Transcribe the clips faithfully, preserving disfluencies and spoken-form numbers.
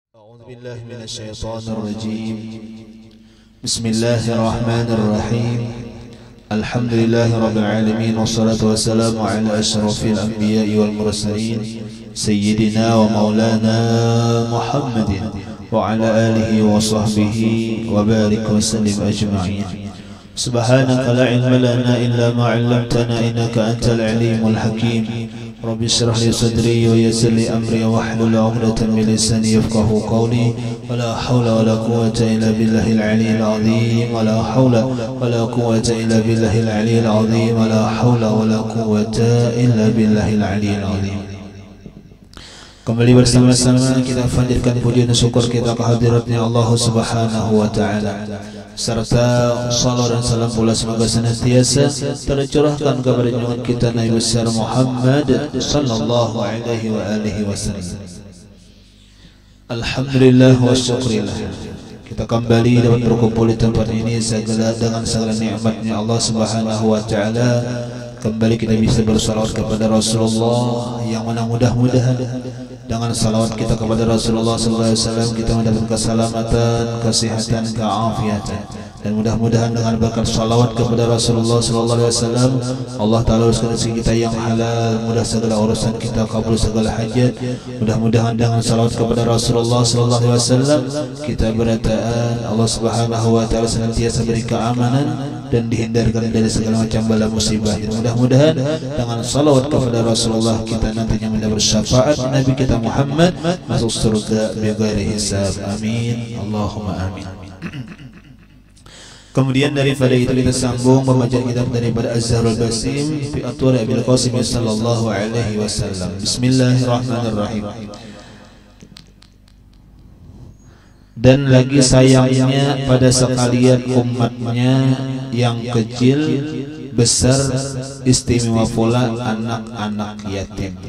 أعوذ بالله من الشيطان الرجيم. بسم الله الرحمن الرحيم. الحمد لله رب العالمين، والصلاة والسلام على أشرف الأنبياء والمرسلين سيدنا ومولانا محمد وعلى آله وصحبه وبارك وسلم أجمعين. سبحانك لا علم لنا إلا ما علمتنا إنك أنت العليم الحكيم. رب اشرح لي صدري ويسر لي أمري واحلل عقدة من لساني يفقهوا قولي. ولا حول ولا قوة إلا بالله العلي العظيم. ولا حول ولا قوة إلا بالله العلي العظيم. ولا حول ولا قوة إلا بالله العلي العظيم. Kembali bersama-sama kita hadirkan puji dan syukur kita kehadiratnya Allah Subhanahu wa taala, serta salam dan salam pula semoga senantiasa tercurahkan kepada junjungan kita Nabi besar Muhammad sallallahu alaihi wa alihi wasallam. Alhamdulillah wa syukurillah, kita kembali dapat berkumpul di tempat ini segala dengan segala nikmatnya Allah Subhanahu wa taala. Kembali kita bisa bersalawat kepada Rasulullah yang mana mudah-mudahan dengan salawat kita kepada Rasulullah sallallahu alaihi wasallam kita mendapat keselamatan, kesehatan, keafiatan, dan mudah-mudahan dengan berkat salawat kepada Rasulullah sallallahu alaihi wasallam Allah taala uruskan rezeki kita yang halal, mudah segala urusan kita, kabul segala hajat. Mudah-mudahan dengan salawat kepada Rasulullah sallallahu alaihi wasallam kita berataan Allah Subhanahu wa taala senantiasa beri keamanan dan dihindarkan dari segala macam bala musibah. Mudah-mudahan dengan salawat kepada Rasulullah kita nantinya mendapat syafaat Nabi kita Muhammad masuk surga bighairi hisab. Amin. Allahumma amin. Kemudian daripada itu kita sambung membaca kitab daripada Az-Zahrul Basim fi Atwar Abil Qasim sallallahu alaihi wasallam. Bismillahirrahmanirrahim. Dan lagi sayangnya pada sekalian umatnya yang kecil, besar, istimewa pula anak-anak yatim.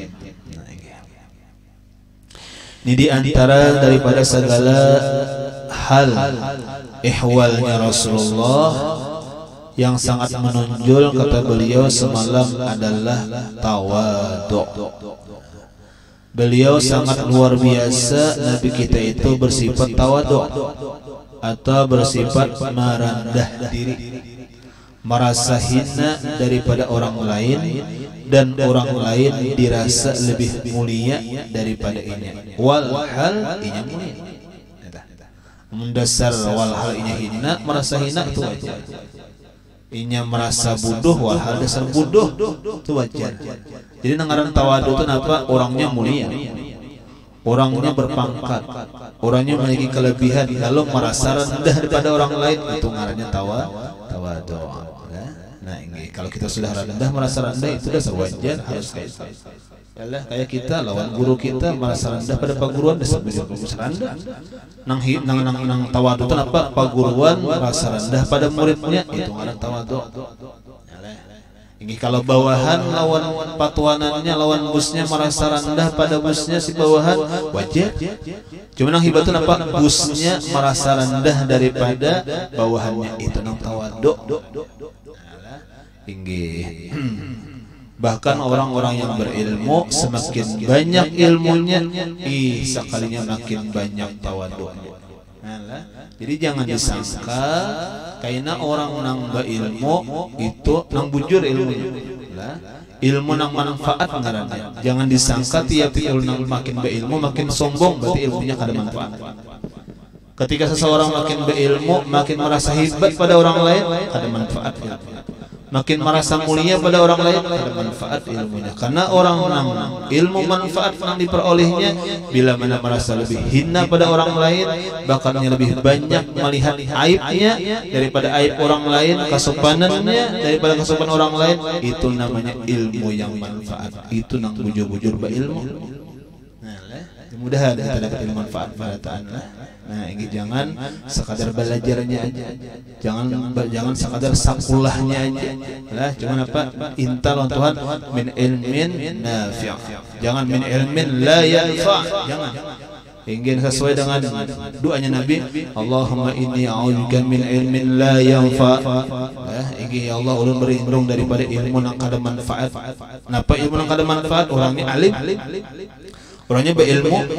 Ini diantara daripada segala hal ihwalnya Rasulullah yang sangat menonjol, kata beliau semalam, adalah tawadhu. Beliau sangat luar biasa. Nabi kita itu bersifat tawadhu atau bersifat merendah diri, merasa hina daripada orang lain, dan orang lain dirasa lebih mulia daripada ini. Walhal inya mulia. Mendasar walhal inya hina, merasa hina itu wajar. Inya merasa bodoh, walhal dasar bodoh itu wajar. Jadi ngaran tawadhu itu apa? Orangnya mulia, orangnya berpangkat, orangnya memiliki kelebihan, lalu merasa rendah daripada orang lain, itu ngarannya tawadhu. Nah, ini kalau kita sudah rendah, merasa rendah, itu dasar wajar, harus kayak Yalah, kayak kita lawan guru kita merasa rendah pada paguruan, dasar rendah. Nang nang nang, nang tawadhu itu apa? Paguruan merasa rendah pada muridnya, itu ngaran tawadhu. Ini kalau bawahan lawan patuanannya, lawan busnya merasa rendah pada busnya si bawahan, wajar. Cuma nang hibatun apa? Busnya merasa rendah daripada bawahannya, itu nang tawadhu. Inggih. Bahkan orang-orang yang berilmu semakin banyak ilmunya, ih sekalinya makin banyak tawadhu. Jadi jangan disangka kaina orang nang berilmu itu nang bujur ilmunya. Ilmu nang manfaat ngaranna. Jangan disangka tiap ilmu nang makin berilmu makin sombong, berarti ilmunya kada manfaat. Ketika seseorang makin berilmu, makin merasa hebat pada orang lain, kada manfaat ilmunya. Makin merasa mulia pada orang lain, ada manfaat ilmunya. Karena orang nang ilmu manfaat yang diperolehnya, bila mana merasa lebih hina pada orang lain, bakalnya lebih banyak melihat aibnya daripada aib orang lain, kesopanannya daripada kesopanan orang lain, itu namanya ilmu yang manfaat. Itu nang bujur-bujur ba ilmu. Mudah-mudahan kita dapat ilmu manfaat pada ta'ala. Nah, ini jangan sekadar belajarnya aja, jangan jangan sekadar sakulahnya aja. Lah, cuman apa? Intal Tuhan min ilmin nafi'. Jangan min ilmin la yanfa'. Jangan. Ingin sesuai dengan doanya Nabi, Allahumma inni a'udzubika min ilmin la yanfa'. Nah, ini ya Allah, ulun berlindung daripada ilmu yang kada manfaat. Napa ilmu yang kada manfaat? Orangnya alim, orangnya berilmu,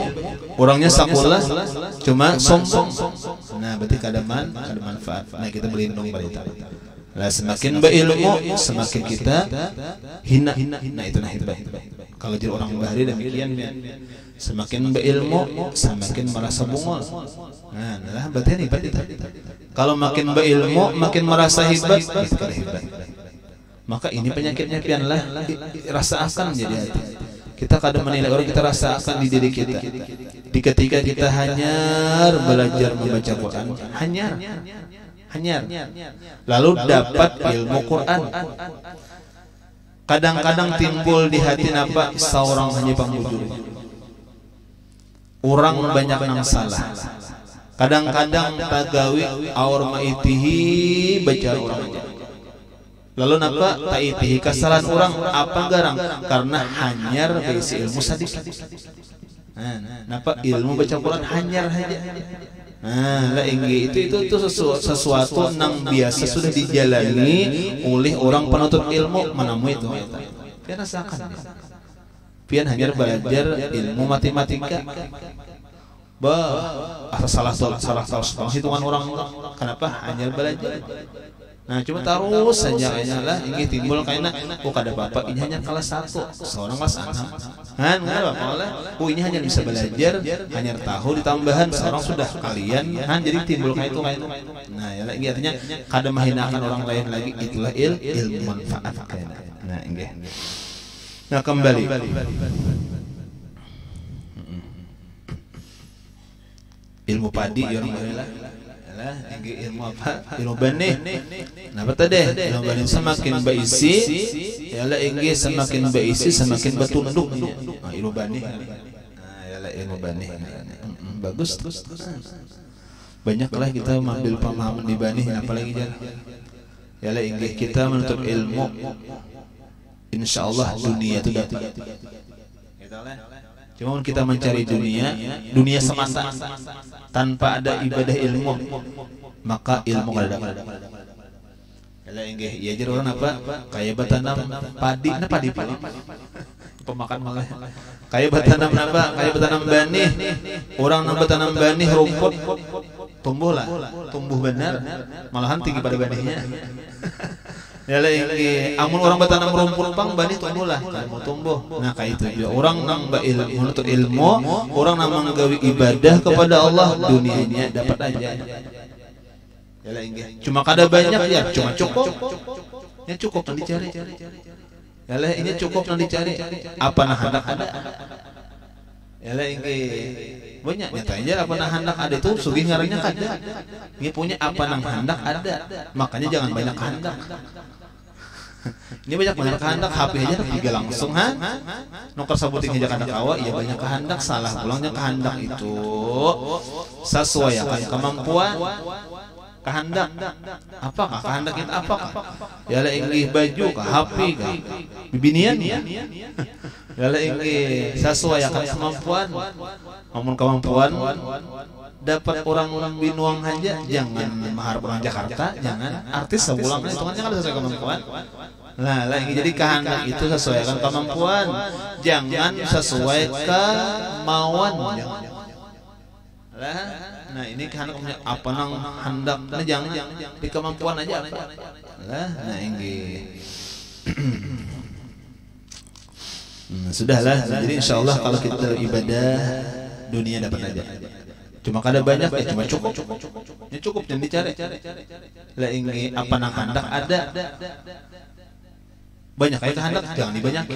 orangnya sakulah cuma sombong. Nah berarti kada man kada manfaat. Nah kita berlindung pada itu. Lah semakin berilmu semakin kita hina. Nah itu nah hibah. Kalau jadi orang bahari demikian, semakin berilmu semakin merasa bungol. Nah, nah berarti ini berarti. Kalau makin berilmu makin merasa hebat, itu kada hebat. Maka ini penyakitnya pian lah, rasa akan jadi hati. Kita kadang menilai orang, kita rasa akan di diri kita. Di ketika kita hanyar belajar membaca Quran, hanyar, hanyar, lalu dapat ilmu Quran. Kadang-kadang timbul di hati napa seorang hanya pambujur. Orang banyak yang salah. Kadang-kadang tagawi awar maitihi baca orang aja. Lalu napa taitihi kesalahan orang apa garang karena hanyar berisi ilmu sedikit. Nah, napa ilmu baca Quran hanyar saja. Nah, lah inggi itu itu itu sesuatu, sesuatu yang biasa sudah dijalani oleh orang penuntut ilmu menemui itu. Pian rasakan. Pian hanyar belajar ilmu matematika. Bah, asal salah salah salah hitungan orang. Kenapa hanyar belajar? Nah cuma terus saja lah ini timbul karena oh kada bapak ini hanya kelas satu seorang kelas enam kan nggak apa lah oh ini hanya bisa belajar hanya tahu ditambahan seorang sudah kalian kan jadi timbul kayak itu kayak itu nah ya lagi artinya kada menghinakan orang lain lagi itulah il ilmu manfaat kayaknya. Nah ini nah kembali ilmu padi orang lah lah ilmu apa ilmu benih. Nah betul deh ilmu benih semakin berisi ialah inggi semakin berisi semakin bertunduk. Nah ilmu benih nah ialah ilmu benih bagus terus banyaklah kita mengambil pemahaman di benih apalagi jalan ialah inggi kita menuntut ilmu insyaallah dunia itu dapat. Cuma kita mencari dunia, dunia semata tanpa ada ibadah ilmu, maka ilmu kada dapat. Yalah enggih, ya jadi orang apa? Kayak bertanam padi, nah padi padi. Pemakan malah. Kayak bertanam apa? Kayak bertanam benih. Orang yang bertanam benih rumput tumbuhlah, tumbuh benar, malahan tinggi pada benihnya. Ya lagi, amun orang bertanam rumput pang benih tumbuhlah, mau tumbuh. Nah kayak itu juga orang nang ilmu, menuntut ilmu, orang nang menggawi ibadah kepada Allah dunianya dapat aja. Ya lagi, cuma kada banyak ya, cuma cukup, ya cukup yang dicari. Ya lah ini cukup yang dicari. Apa nah hendak ada? Ya lagi, banyak nyatanya apa nah hendak ada itu sugih ngarannya kada. Dia punya apa nang hendak ada, makanya jangan banyak hendak. Ini banyak banyak kehendak, H P aja tiga langsung ha. Nukar sabuting aja kehendak awak, iya banyak kehendak, salah pulangnya kehendak itu sesuai akan kemampuan kehendak. Apakah kehendak itu apakah? Ya lah inggih baju kah, H P kah, bibinian ya. Ya lah inggih sesuai akan kemampuan. Namun kemampuan dapat orang-orang binuang aja, jangan mengharap orang Jakarta, jangan artis sebulan hitungannya kan sesuai kemampuan. Nah, lagi jadi kehendak itu sesuai dengan kemampuan, jangan sesuai kemauan. Lah, nah ini kehendak punya apa nang hendak, nah jangan di kemampuan aja apa. Lah, nah ini. Sudahlah, jadi insyaallah kalau kita ibadah dunia dapat aja. Cuma kada banyak ya cuma cukup. Ini cukup jangan dicari. Lah ini apa nang hendak ada. Banyak kayak kehendak jangan dibanyakin.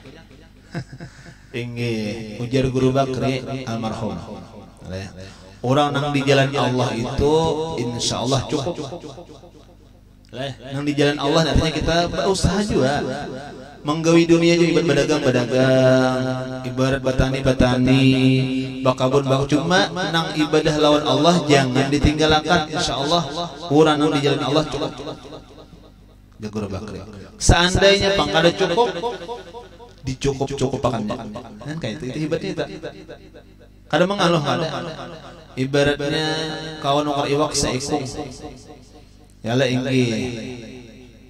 Ini ujar Guru Bakri almarhum. Orang nang di jalan Allah itu insyaallah cukup. Lah nang di jalan Allah nantinya kita berusaha juga. Menggawi dunia juga ibarat berdagang-berdagang, ibarat bertani-bertani, bakabun bak cuma nang ibadah lawan Allah jangan ditinggalkan insyaallah. Urang nang di jalan Allah cukup. Jagur Bakri. Seandainya pang kada cukup, dicukup-cukupakan. Kan kayak itu itu hebatnya itu. Kada mengaluh kada. Ibaratnya kawan ukar iwak seikung. Yalah inggih.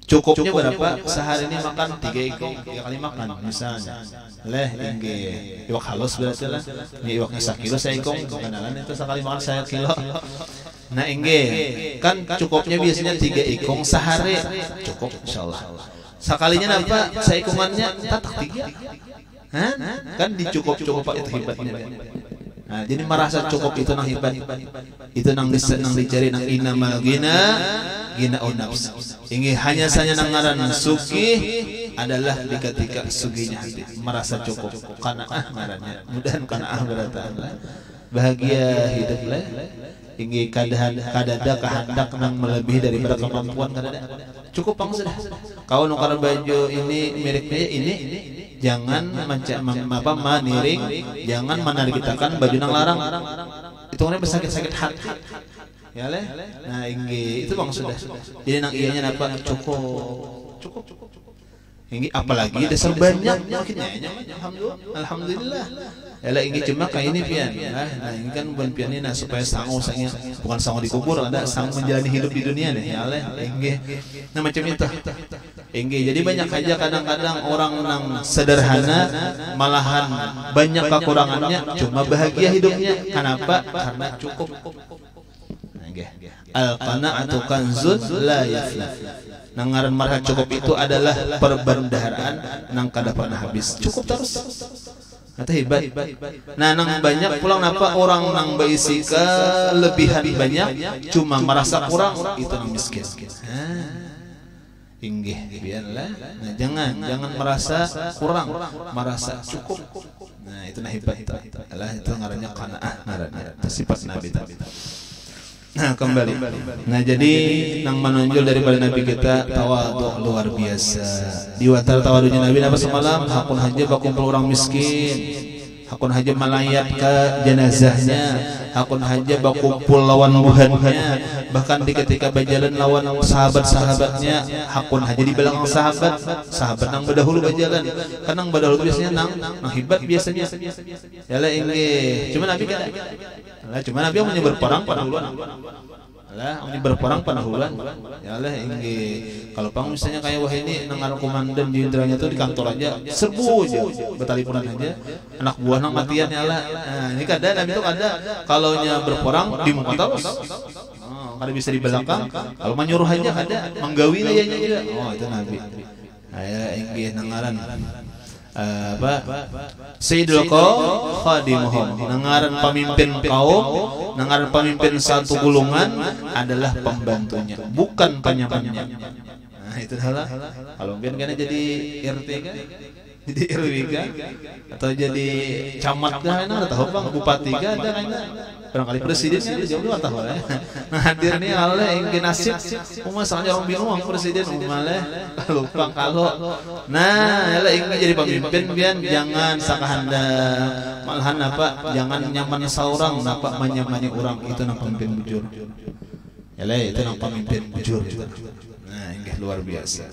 Cukupnya berapa? Sehari ini makan tiga ikong, tiga kali makan misalnya. Leh, ingge iwak halus berarti lah. Ini iwaknya sekilo saya ikong, kenalan itu sekali makan saya kilo. Nah ingge kan cukupnya biasanya tiga ikong sehari, cukup insyaallah. Sekalinya apa? Saya ikongannya tatak tiga. Hah? Kan dicukup-cukup Pak itu hebatnya. Nah, jadi merasa cukup itu nang hebat. Itu nang nang dicari nang inamal gina gina nafs. Ingin hanya saja nang ngaran sugih adalah di ketika sugihnya hati merasa cukup. Qanaah ngarannya. Mudahan qanaah berarti bahagia hiduplah. Ingin kadang kadada kehendak nang melebihi daripada kemampuan kadada. Cukup pang sudah. Kau nukar baju ini miliknya ini jangan manca apa maniring, jangan menargetkan baju nang larang. Itu kan bersakit-sakit hati. Ya leh. Nah, inggi itu bang sudah. Jadi nang iyanya apa cukup. Cukup. Inggi apalagi dasar banyak makinnya. Alhamdulillah. Alhamdulillah. Yalah inggi cuma kayak ini pian. Nah, ini kan bukan pian ini nah supaya sangu sangnya bukan sangu dikubur, ada sang menjalani hidup di dunia nih. Ya leh inggi. Nah macam itu. Inggi. Jadi banyak aja kadang-kadang orang nang sederhana malahan banyak kekurangannya cuma bahagia hidupnya. Kenapa? Karena cukup. Al-qana'atu kanzun la yafna. Nangaran marha cukup itu adalah perbendaharaan nang kada pernah habis. Cukup terus. Kata hebat. Nah, nang banyak pulang napa orang nang berisi kelebihan banyak cuma merasa kurang itu nang miskin. Inggih biarlah. Nah, jangan jangan merasa kurang, merasa cukup. Nah, itu nah hebat itu. Alah itu ngarannya qanaah ngarannya. Sifat Nabi tadi. Nah kembali. Nah jadi nang menonjol daripada Nabi kita tawadhu luar biasa. Di watar tawadhunya Nabi apa semalam hakun haja bakumpul orang miskin, hakun haja melayat ke jenazahnya, hakun haja bakumpul lawan buhannya, bahkan di ketika berjalan lawan sahabat-sahabatnya, hakun haja di belakang sahabat, sahabat nang berdahulu berjalan, kan nang berdahulu biasanya nang nang hebat biasanya. Yalah inggih, cuma Nabi kan lah cuma Nabi yang punya berperang pada huluan. Lah, ini berperang pada huluan. Ya lah inggih. Kalau pang misalnya kayak wah ini nang ngaran komandan jenderalnya tuh di kantor aja serbu aja, betalipunan aja. Anak buah nang matian ya lah. Nah, ini kada Nabi tuh ada kalau nya berperang di muka terus. Oh, kada bisa di belakang. Kalau menyuruh aja ada, menggawi aja juga. Oh, itu Nabi. Aya inggih nang ngaran apa Sayyidul Qaum khadimuhum, nangaran pemimpin kaum, nangaran pemimpin satu golongan adalah pembantunya, bukan penyamannya. Nah itu salah. Kalau mungkin kan jadi R T kan, jadi R W kan, atau jadi camat dah, ada tahu bang, bupati kan, ada kan, barangkali presiden ada jauh luar tahu ya. Nah hadir nih Allah ingin nasib, umma soalnya orang bingung presiden umma lah, lupa kalau, nah Allah ingin jadi pemimpin pian jangan sakahanda, malahan apa, jangan nyaman seorang, apa menyamani orang itu nang pemimpin bujur, ya lah itu nang pemimpin bujur, nah ini luar biasa.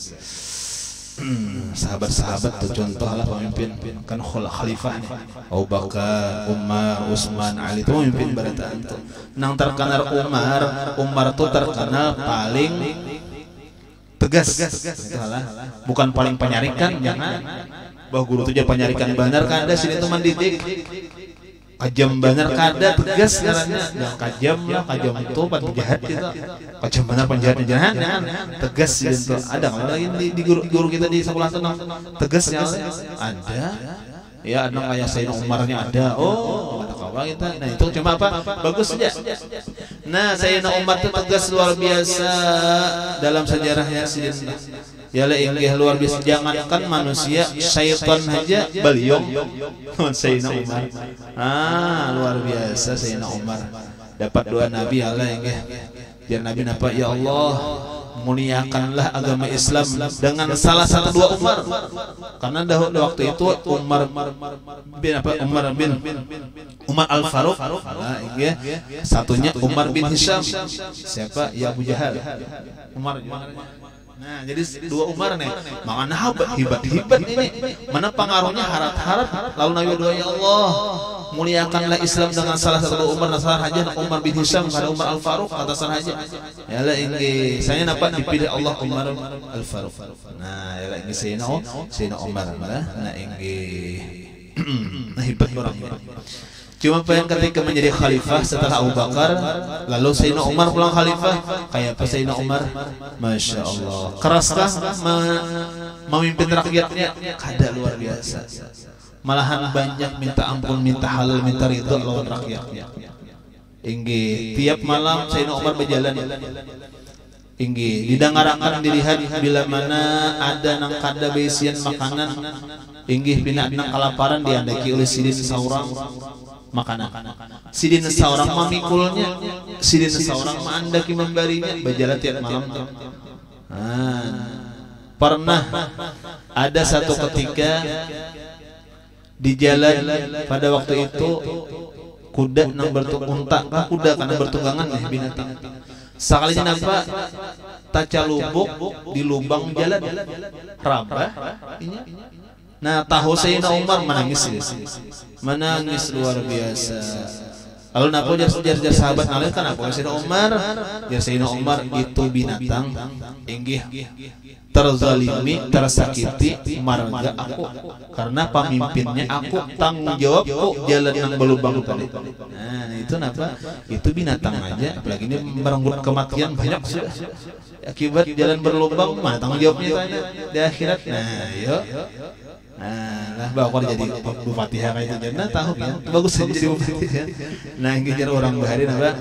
Sahabat-sahabat tuh contoh lah pemimpin kan khalifah nih Abu Bakar, Umar, Utsman, Ali itu pemimpin barataan tuh. Nang terkenal Umar, Umar tuh terkenal paling tegas. Salah. Bukan paling penyarikan, jangan. Bah guru tuh jadi penyarikan benar kan ada sini teman didik. Kajam benar kada tegas caranya, yang kajam lah kajam itu penjahat gitu, kajam benar penjahat jangan jangan tegas gitu. Ada nggak lagi di, di guru, guru kita di sekolah tenang tegasnya ada, ya ada kayak Sayyidina Umarnya ada, oh kata kawan kita, nah itu cuma apa bagus saja. Nah Sayyidina Umar itu tegas luar biasa dalam sejarahnya Sayyidina. Ya la inggih luar biasa, jangankan manusia, syaitan aja beliau Sayyidina Umar. Ah, luar biasa Sayyidina Umar. Dapat doa Nabi Allah inggih. Biar Nabi napa ya Allah, muliakanlah agama Islam dengan salah satu dua Umar. Karena dahulu waktu itu Umar bin apa Umar bin Umar Al-Faruq, nah, inggih. Satunya Umar bin Hisham. Siapa? Ya Abu Jahal. Umar Nah, jadi dua Umar nih, makanya hebat hebat ini. Mana pengaruhnya harap-harap lalu Nabi doa, ya Allah, muliakanlah Islam dengan salah satu Umar nasar haja Umar bin Hisham kada Umar Al Faruq kata sar haja. Ya lah ini saya nampak dipilih Allah Umar Al Faruq. Nah, ya lah ini saya no, saya no Umar lah. Nah, ini nah hebat orangnya. Cuma pengen ketika menjadi khalifah setelah Abu Bakar, lalu Sayyidina Umar pulang khalifah, kayak apa Sayyidina Umar? Masya Allah, keraskah memimpin rakyatnya? Kada, luar biasa. Malahan banyak minta ampun, minta halal, minta ridho lawan rakyatnya. Inggi tiap malam Sayyidina Umar berjalan. Inggi didangarakan dilihat bila mana ada nang kada beisian makanan, inggi pina nang kalaparan diandaki oleh sidin seorang makanan. Sidin seorang mamikulnya, sidin seorang mandaki memberinya, berjalan tiap malam. Nah, pernah ada satu ketika di jalan pada waktu itu kuda nang bertunggang, kuda karena bertunggangan nih binatang. Sekalinya nampak taca lubuk di lubang jalan, rabah. Nah, tahu Sayyidina Umar menangis, menangis luar biasa. Lalu napo jar-jar sahabat ngalih kan apa Sayyidina Umar? Jar Sayyidina Umar itu binatang inggih terzalimi, tersakiti marga aku karena pemimpinnya aku, tanggung jawabku jalan yang berlubang tadi. Nah, itu napa? Itu binatang aja, apalagi ini merenggut kematian banyak sudah. Akibat jalan berlubang, mana tanggung jawabnya tanya di akhirat. Nah, yuk. Nah, bakal jadi bupati kayak itu jadi tahu kan bagus aja jadi bupati kan. Nah, ini jadi orang bahari napa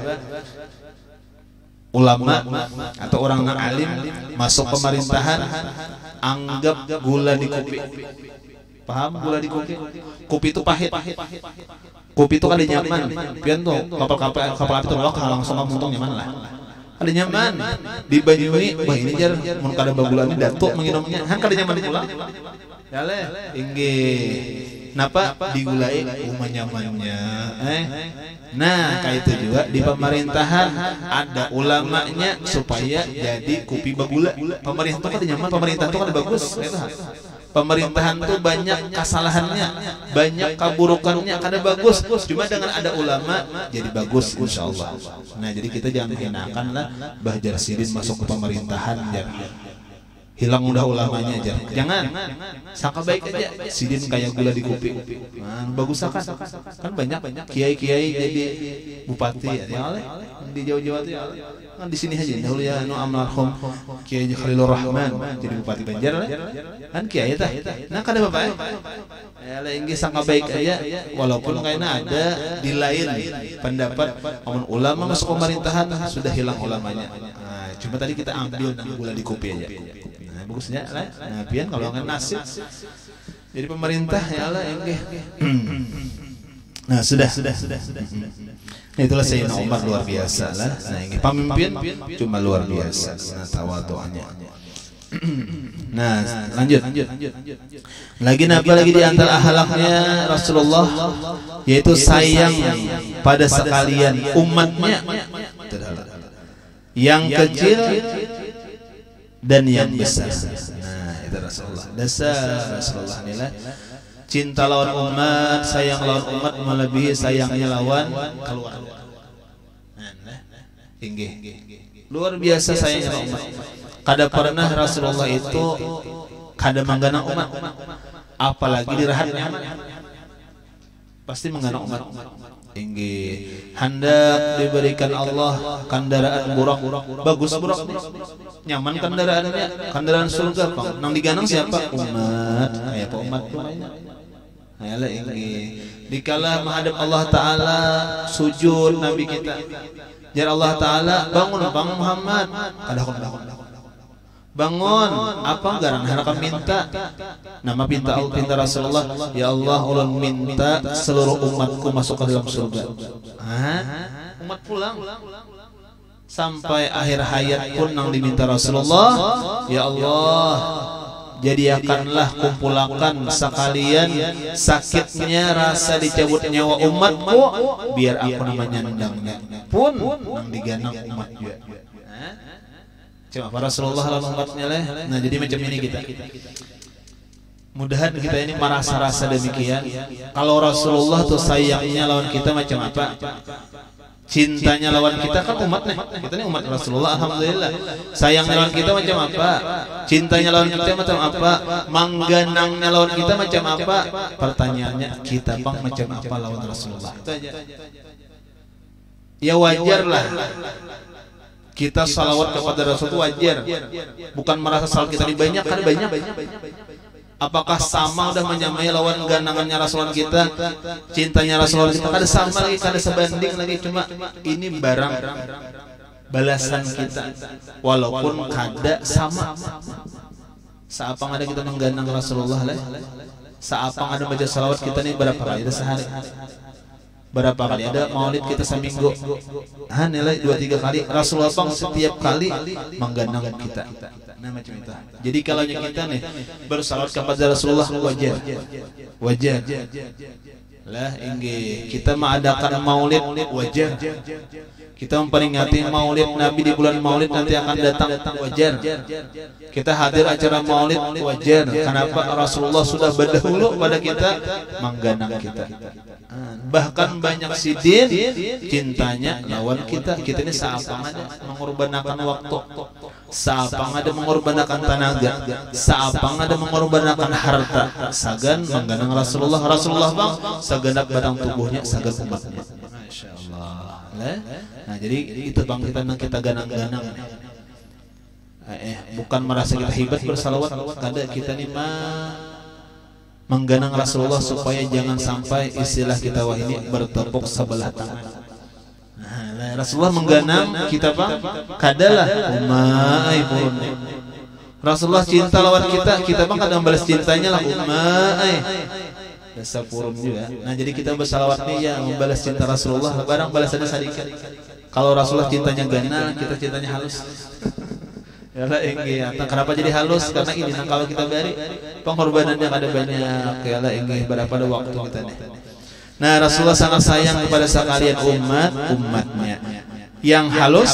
ulama atau orang alim masuk pemerintahan anggap gula di kopi. Paham gula di kopi? Kopi itu pahit. Kopi itu kali nyaman. Pian tuh kapal-kapal kapal itu langsung kamu untung nyaman lah. Ada nyaman di Banyuwangi, wah ini jar mun kada bagulan datuk menginumnya. Han kada nyaman pulang. Ya le, inggi napa digulai umah nyamannya. Eh, nah kayak itu juga di pemerintahan ada ulamanya supaya jadi kopi bagula. Pemerintah kan nyaman, pemerintah itu kan bagus. Pemerintahan tuh banyak kesalahannya, banyak keburukannya, kada bagus. Cuma dengan ada ulama jadi bagus, insya Allah. Nah jadi kita jangan hinakan lah Bahjar Sidin masuk ke pemerintahan jangan. Hilang udah ulamanya aja. Jangan. Sangka baik aja. Sidin kayak gula di kopi. Nah, bagus kan? Kan banyak kiai-kiai jadi bupati ya. Di Jawa-Jawa tuh ya. Kan di sini aja. Dahulu ya anu almarhum Kiai Khalilur Rahman jadi bupati Banjar kan kiai tah. Nah, kada bapak. Ya lah inggih sangka baik aja walaupun kayaknya ada di lain pendapat amun ulama masuk pemerintahan sudah hilang ulamanya. Nah, cuma tadi kita ambil gula di kopi aja. Bagusnya lah. Nah, pian kalau nggak nasib jadi pemerintah ya lah yang nah sudah sudah sudah sudah nah, itulah Sayyidina Umar luar biasa lah. Nah ini pemimpin cuma luar biasa. Nah tawadhu'nya. Nah lanjut lanjut lagi apa lagi di antara akhlaknya Rasulullah yaitu sayang pada sekalian umatnya, yang kecil dan yang besar. Nah itu Rasulullah. Dasar Rasulullah inilah cinta lawan umat, sayang lawan umat melebihi sayangnya lawan keluarga. Nah, tinggi. Luar biasa sayangnya lawan umat. Kada pernah Rasulullah itu kada menggana umat, apalagi di rahatnya pasti menggana umat. Tinggi hendak diberikan Allah kendaraan burak bagus burak nyaman kendaraannya kendaraan surga Pak nang diganang siapa umat kayak apa umat ayolah ini dikala menghadap Allah Ta'ala sujud Nabi kita jar Allah Ta'ala bangun Bang Muhammad kada kon bangun apa garan harapan minta nama pinta Allah pinta Rasulullah ya Allah ulun minta seluruh umatku masuk ke dalam surga. Hah? Umat pulang sampai akhir hayat pun nang diminta Rasulullah ya Allah jadikanlah kumpulakan sekalian sakitnya rasa dicabut nyawa umatku biar aku namanya nendangnya pun nang diganang umat juga. Cuma para Rasulullah lawan umatnya lah. Nah jadi macam ini kita. Mudahan kita ini merasa rasa demikian. Kalau Rasulullah tuh sayangnya lawan kita macam apa? Cintanya lawan kita kan umatnya. Kita ini umat Rasulullah, alhamdulillah. Sayangnya lawan kita macam apa? Cintanya lawan kita macam apa? Mangganangnya lawan kita macam apa? Pertanyaannya kita bang macam apa lawan Rasulullah? Itu aja. Ya wajar lah. Kita salawat kepada Rasul wajar. Bukan merasa salat kita dibanyak, kan banyak. Apakah sama udah menyamai lawan ganangannya Rasulullah kita, cintanya Rasulullah kita? Kada sama lagi, kada sebanding lagi. Cuma ini barang balasan kita, walaupun kada sama. Saapang ada kita mengganang Rasulullah lah, saapang ada baca salawat kita nih berapa kali? Ada sehari. Berapa kali ada maulid kita seminggu? Han nilai dua tiga kali. Rasulullah bang setiap kali mengganang kita. Nah macam itu. Jadi kalau kita nih bersalawat kepada Rasulullah wajar, wajar. Lah inggih kita mengadakan maulid wajar. Kita memperingati maulid Nabi di bulan maulid nanti akan datang wajar. Kita hadir acara maulid wajar. Kenapa? Rasulullah sudah berdahulu pada kita mengganang kita. Bahkan banyak sidin cintanya lawan kita. Kita ini saapang ada mengorbankan waktu, saapang ada mengorbankan tenaga, saapang ada mengorbankan harta, sagan mengganang Rasulullah. Rasulullah bang segenap batang tubuhnya, sagan umatnya. Masya Allah. Nah jadi itu bang kita kita ganang-ganang. Eh, bukan merasa kita hebat bersalawat, kada kita nih mah mengganang Rasulullah supaya jangan sampai istilah kita wah ini bertepuk sebelah tangan. Nah, Rasulullah mengganang kita bang, kadalah umai pun. Rasulullah cinta lawan kita, kita bang kadang balas cintanya lah umai. Dasar purun juga. Nah jadi kita bersalawat nih ya membalas cinta Rasulullah, barang balasannya sedikit. Kalau Rasulullah cintanya gana, kita cintanya halus. Ya lah enggih, kenapa jadi halus? Karena ini nah, kalau kita beri pengorbanan yang ada banyak, ya lah enggih berapa ada waktu kita nih. Nah Rasulullah sangat sayang kepada sekalian umat umatnya. Yang halus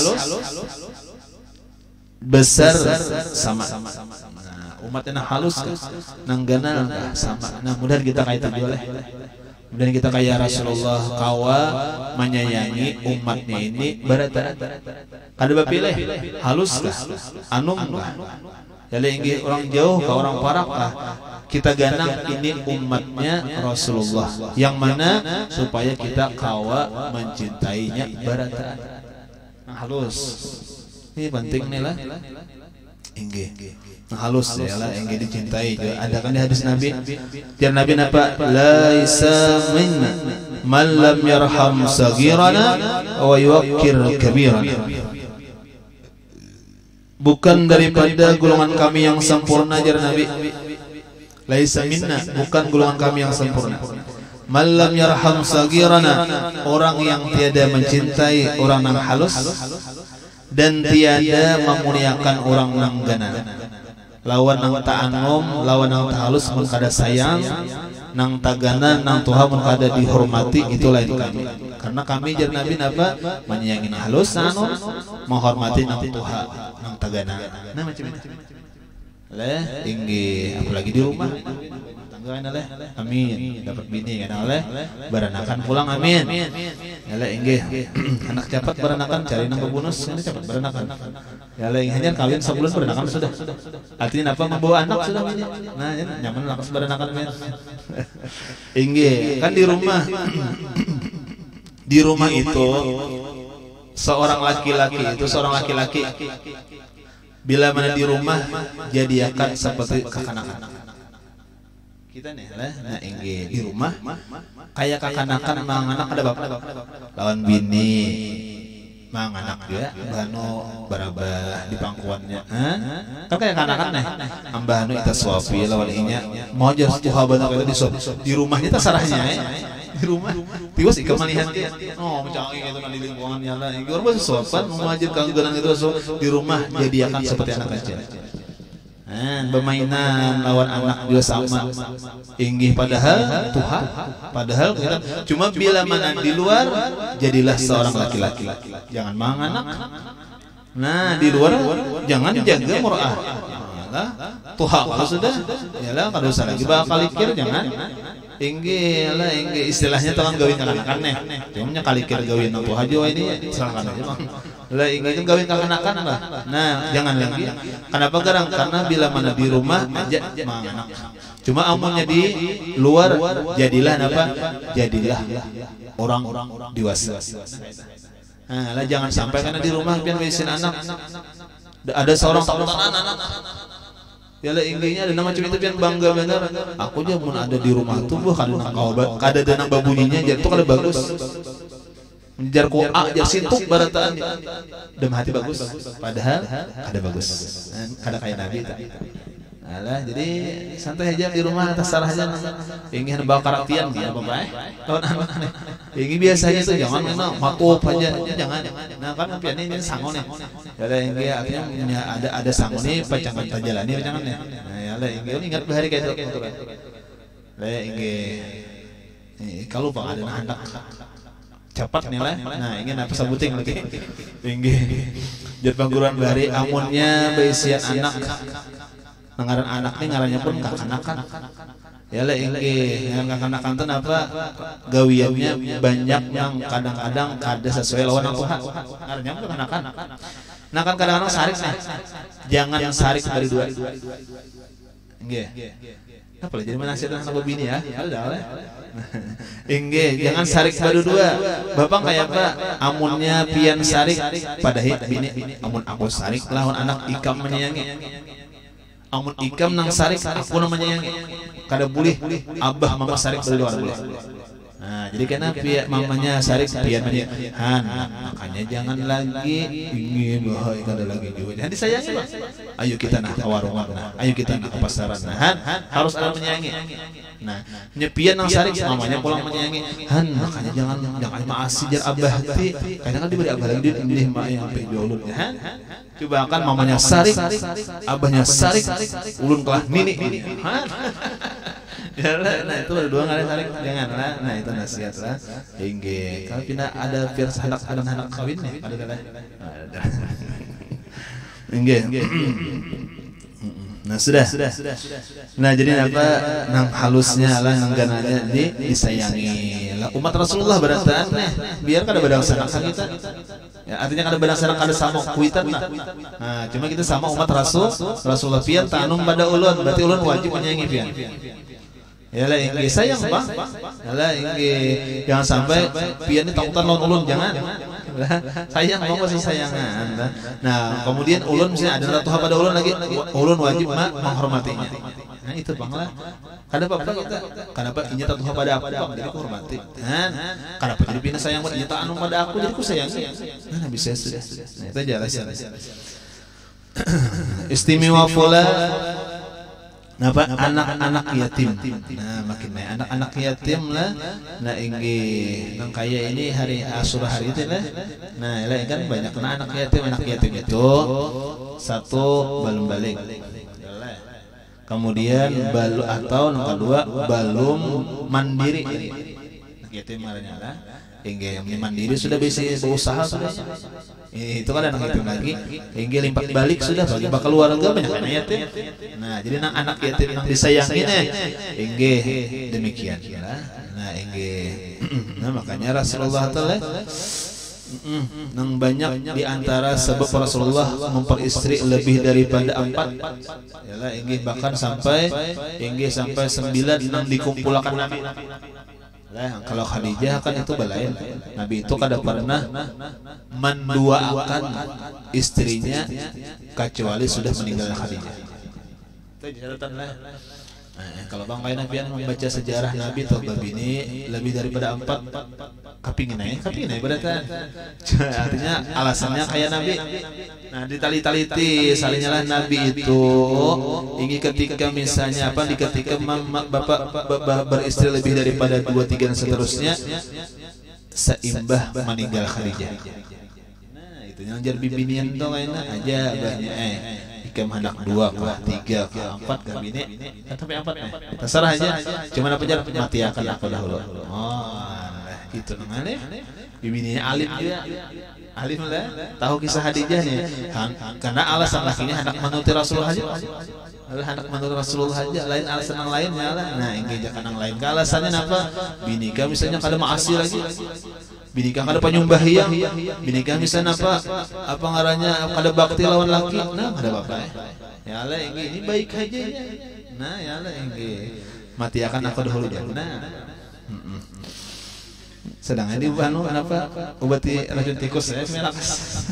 besar sama. Nah, umatnya halus kan, nanggana sama. Nah mudah kita kayak itu boleh. Dan kita kayak Rasulullah kawa menyayangi umatnya ini berata. Kada bapilih halus kah, anum kah, jadi ingin orang jauh ke orang parak kah? Kita ganang ini umatnya Rasulullah, yang mana supaya kita kawa mencintainya berata. Nah, halus, ini penting nih lah. Inggih. Nah, halus ya lah yang dicintai juga. Ada kan di hadis Nabi, jar Nabi napa? Laisa minna man lam yarham saghirana wa yuwaqqir kabirana. Bukan daripada golongan kami yang sempurna, jar Nabi. Laisa minna, bukan golongan kami yang sempurna. Man lam yarham saghirana, orang yang tiada mencintai orang yang halus dan tiada memuliakan orang yang gana. Lawan nang ta'anum, lawan nang ta'halus mun kada sayang, nang tagana, nang tuha mun kada dihormati, itu lain kami. Karena kami jar Nabi napa? Menyayangi nang halus, anu menghormati nang tuha, nang tagana. Nah macam itu. Leh, inggih, apalagi di rumah. Tangga leh. Amin. Dapat bini kan oleh beranakan pulang amin. Leh inggih. Anak cepat beranakan cari nang bonus, ini cepat beranakan. Ya lah hanya kawin sebulan beranakan sudah. Artinya apa membawa anak sudah. Nah, nyaman langsung beranakan men. Inggih, kan di rumah. Di rumah itu seorang laki-laki itu seorang laki-laki bila mana di rumah jadi akan seperti kekanakan. Kita nih lah, nah inggih di rumah kayak kekanakan manganak ada bapak lawan bini. Mang anak juga, bano barabah di pangkuannya. Kan kayak anak-anak nih, ambahnu ita suapi lawan inya. Mau jas tuh habana kita di di rumahnya ta sarahnya di rumah. Tiwas ika malihat dia. Oh, mencangki gitu kan di lingkungannya lah. Iku urang suapan mengajir kanggonan itu di rumah jadi akan seperti anak kecil. Nah, bermainan lawan anak juga sama. Inggih padahal Tuhan, padahal kita cuma bila mana di luar jadilah seorang laki-laki. Jangan mang anak. Nah di luar jangan jaga murah. Tuha kalau sudah, yalah kalau usah lagi bakal kir jangan. Inggi lah inggi istilahnya tangan gawin kanakan nih. Cuma kali kir gawin tuha aja ini silakan aja bang. Lah inggi kan gawin kanakan lah. Nah jangan lagi. Kenapa garang? Karena bila mana di rumah aja anak. Cuma amunnya di luar jadilah apa? Jadilah orang-orang dewasa. Nah lah jangan sampai karena di rumah pian besin anak. Ada seorang takutan anak. Yalah ingginya ada nama cuma itu pian bangga bener. Aku aja mun ada di rumah tuh buh kada nang kada ada nang babunyinya jadi tuh kada bagus. Menjar ku a jar sintuk barataan. Dem hati bagus. Padahal kada bagus. Kada kayak Nabi tadi. Alah jadi santai aja di rumah atas salah aja ingin bawa karaktian dia apa baik tahun anak ini biasanya tuh jangan memang makop aja jangan nah kan pian ini sangon nih ada yang dia akhirnya ada ada sangon nih pacangan terjalani pacangan nih nah ya lah ini ingat hari kayak itu lah ini kalau bang ada anak cepat nih lah nah ingin apa sebuting lagi ini jadi pangguran bahari amunnya beisian anak ngaran anak ini ngarannya pun kakanakan ya lah ingge yang kakanakan itu apa gawiannya banyak yang kadang-kadang kada sesuai lawan Tuhan ngarannya pun kakanakan nah kan kadang-kadang sarik nih jangan yang sarik dari dua ingge apa lah jadi menasihatkan anak bini ya ada lah ingge jangan sarik baru dua bapak kayak apa amunnya pian sarik pada hit bini amun aku sarik lawan anak ikam menyayangi amun ikam nang sarik aku namanya yang kada boleh abah mama sarik berdua boleh. Nah jadi karena pihak mamanya sarik pian han makanya jangan lagi ingin bahaya kada lagi juga jangan disayangi bang. Ayo kita nah ke warung nah ayo kita nah ke pasaran nah han harus ada menyayangi. Nah nyepian nang sarik mamanya pulang menyayangi han makanya jangan jangan maasi jar abah hati kadang kan diberi abah lagi duit milih mak yang sampai jolot han coba kan mamanya sarik abahnya sarik ulun kelah nini han ya lah, nah itu ada dua kali saling jangan lah, nah itu nasihat lah. Hingga kalau tidak ada virus anak anak anak kawin nih, ada lah. Hingga, nah sudah, nah jadi apa? Nang halusnya lah, nang gananya di disayangi lah. Umat Rasulullah berataan nih, biar kada badang sanak kita. Ya, artinya kada badang sanak kada sama kuitan lah. Nah cuma kita sama umat Rasul, Rasulullah pian tanum pada ulun, berarti ulun wajib menyayangi pian. Yalah ingge sayang bang, yalah ingge jangan sampai pian ini takutan lawan ulun jangan, sayang bang masih sayangan. Nah kemudian ulun misalnya ada ratu pada ulun lagi, ulun wajib mak menghormatinya. Nah itu bang lah. Kenapa kita? Kenapa inya tak tuha pada aku bang? Jadi aku hormati. Nah kenapa jadi pian sayang pada inya tak anu pada aku jadi aku sayangi. Nah bisa sudah. Nah itu jelas. Istimewa pula. Nah pak anak-anak yatim, nah makin banyak anak-anak yatim lah, nah inggi, nang kaya ini hari Asyura hari itu lah, nah lah kan banyak nah anak yatim anak yatim itu satu belum balik, kemudian balu atau yang kedua belum mandiri, anak yatim marahnya lah, inggi yang mandiri sudah bisa berusaha sudah. Itu kan anak yatim lagi, hingga limpat balik sudah bagi bakal keluarga banyak anak yatim. Nah jadi nang anak yatim yang disayangi nih, hingga demikian. Nah hingga, nah makanya Rasulullah Taala nang banyak diantara sebab Rasulullah memperistri lebih daripada empat, yalah hingga bahkan sampai hingga sampai sembilan nang dikumpulkan Nabi. Nah, kalau Khadijah kan itu belain. Nabi itu kada pernah menduakan istrinya kecuali sudah meninggal Khadijah. Itu catatan lah. Nah, kalau bang kayak Nabi membaca sejarah Nabi atau babi ini lebih daripada empat kapingin aja, kapingin aja berarti. Artinya alasannya kayak Nabi. Nah ditali-taliti salingnya lah Nabi itu ingin ketika misalnya apa di ketika mama, bapak, bapak beristri lebih daripada dua tiga dan seterusnya seimbah meninggal Khadijah. Nah itu yang jadi bibinian tuh kayaknya aja banyak eh ikam anak dua kah tiga kah empat kah bini kan sampai empat nih terserah aja cuma apa jalan mati akan aku dahulu. Oh itu namanya bibininya alim juga. Alim lah, tahu kisah Khadijah nih. Karena alasan lakinya hendak menuruti Rasulullah aja. Hendak menuruti Rasulullah aja, lain alasan yang lainnya lah. Nah, ini jangan yang lain. Ke alasannya apa? Binika misalnya kada maasi lagi. Binika kada penyumbah hiang. Binika misalnya apa? Apa ngarannya kada bakti lawan laki. Nah, ada apa-apa. Ya Allah, ini baik aja. Nah, ya Allah, ini mati akan aku dahulu ya. Nah. Sedangkan di anu kenapa obati racun tikus saya melakas.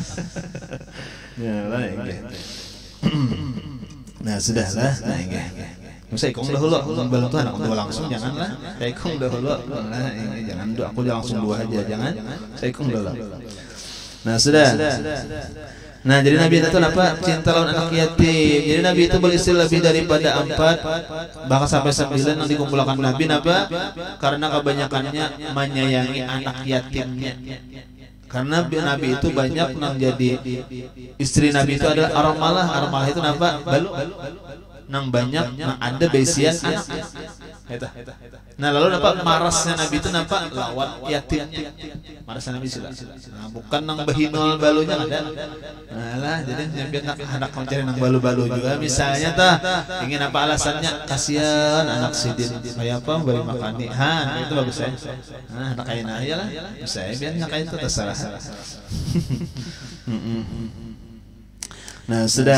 Ya lah ini. Nah sudahlah, nah ini. Saya ikung dahulu, belum tuh anak dua langsung janganlah. Saya ikung dahulu, nah ini jangan dua aku langsung dua aja jangan. Saya ikung dahulu. Nah sudah. Nah jadi Nabi itu apa? Cinta lawan anak yatim. Jadi Nabi itu beristri lebih daripada empat, bahkan sampai sembilan yang dikumpulkan Nabi. Apa? Karena kebanyakannya menyayangi anak yatimnya. Karena Nabi itu banyak nang jadi istri Nabi itu adalah armalah. Armalah itu apa? Balu. Nang banyak nang ada besian anak. Nah lalu apa marasnya Nabi itu apa? Lawan yatim. Marasnya Nabi sila. Nah, bukan nang bahinol balunya ada. Nah lah jadi biar nak anak mencari nang balu-balu juga. Misalnya tah ingin apa alasannya? Kasihan anak sidin. Kayak apa beri makan nih. Ha itu bagus ya. Nah anak kain aja lah. Bisa biar nak kain itu terserah. Nah sudah.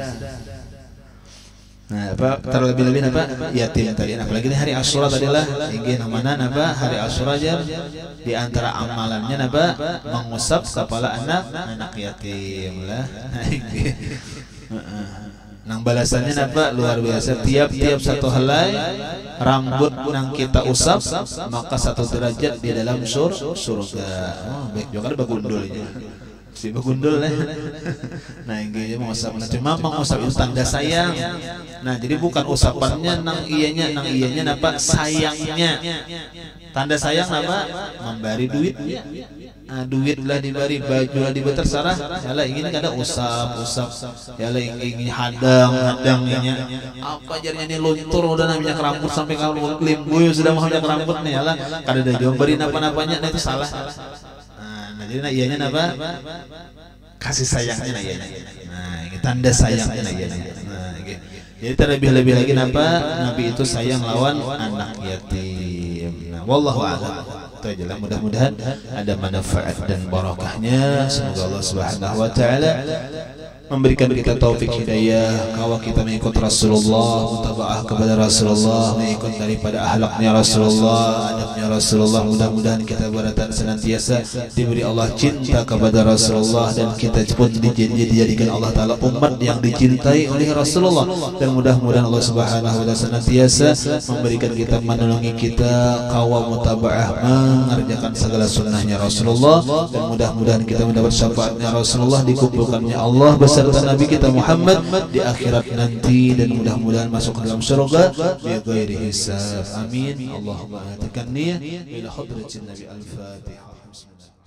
Nah, apa terlebih-lebih apa yatim tadi. Apalagi di hari Asyura tadi lah, ingin mana apa hari Asyura aja di antara amalannya apa mengusap kepala anak anak yatim lah. Nang balasannya apa luar biasa. Tiap-tiap satu helai rambut nang kita usap maka satu derajat di dalam sur surga. Oh, baik juga ada bagundulnya. Si bagundul lah. Nah ini mengusap. Nah, cuma mengusap itu tanda sayang. Nah jadi bukan usapannya nang iyanya nang iyanya apa sayangnya. Tanda sayang apa? Memberi duit. Nah, duit lah diberi, baju lah diberi terserah. Yalah ingin kada usap usap. Yalah ingin hadang hadangnya. Apa jadinya ini luntur udah namanya rambut sampai kalau limbu sudah mau ada rambut nih. Yalah kada ada jawab beri napa-napanya. Nah itu salah. Jadi nah iyanya apa? Kasih sayangnya nah iyanya. Nah, ini tanda sayangnya nah iyanya. Nah, gitu. Jadi terlebih-lebih lagi apa? Nabi itu sayang lawan anak yatim. Nah, wallahu a'lam. Itu aja lah, mudah-mudahan ada manfaat dan barakahnya. Semoga Allah Subhanahu wa taala memberikan kita taufik hidayah, kawa kita mengikut Rasulullah, mutabaah kepada Rasulullah, mengikut daripada akhlaknya Rasulullah, adabnya Rasulullah. Mudah-mudahan kita beratan senantiasa diberi Allah cinta kepada Rasulullah dan kita pun dijadikan Allah Ta'ala umat yang dicintai oleh Rasulullah. Dan mudah-mudahan Allah Subhanahu wa taala senantiasa memberikan kita, menolongi kita kawa mutabaah mengerjakan segala sunnahnya Rasulullah. Dan mudah-mudahan kita mendapat syafaatnya Rasulullah, dikumpulkannya Allah beserta Nabi kita Muhammad di akhirat nanti, dan mudah-mudahan masuk ke dalam surga bi ghairi hisab. Amin. Allahumma atikan niyah ila hadratin Nabi. Al-Fatihah.